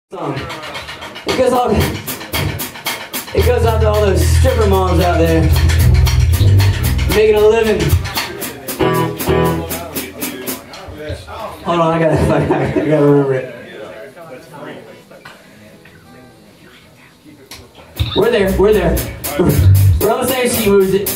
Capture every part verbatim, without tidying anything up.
song. It goes out. It goes out to all those stripper moms out there making a living. Hold on, I gotta, I gotta, I gotta remember it. We're there. We're there. We're on the same. She moves it.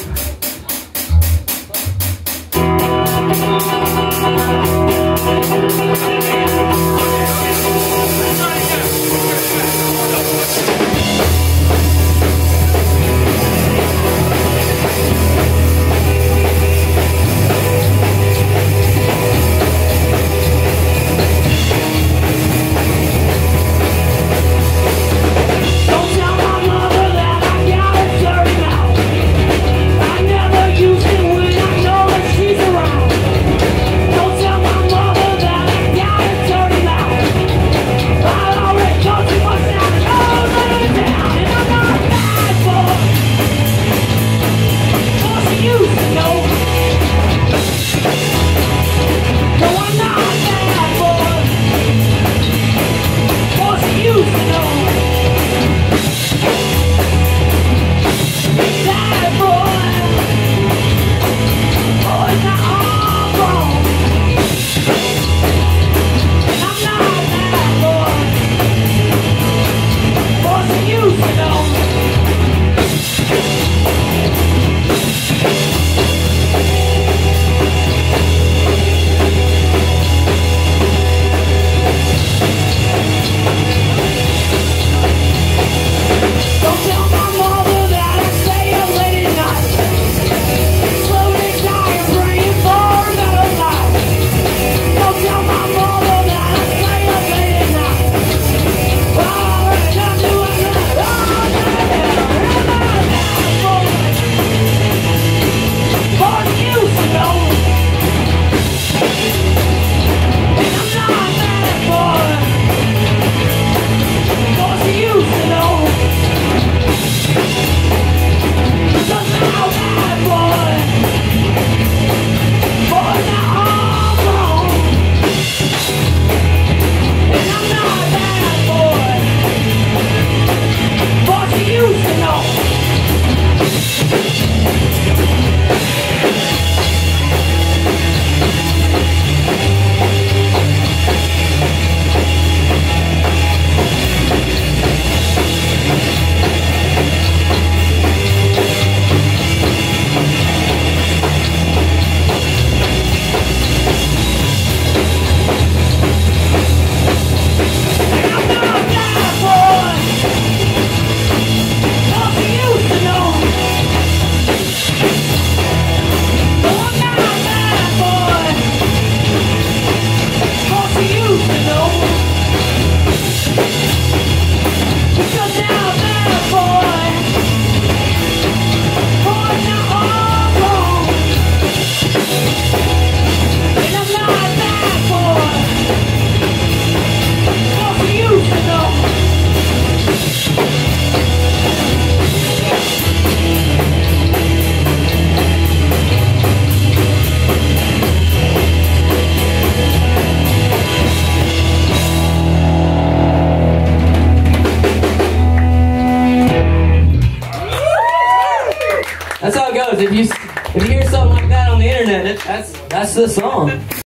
That's how it goes. If you if you hear something like that on the internet, it, that's that's the song.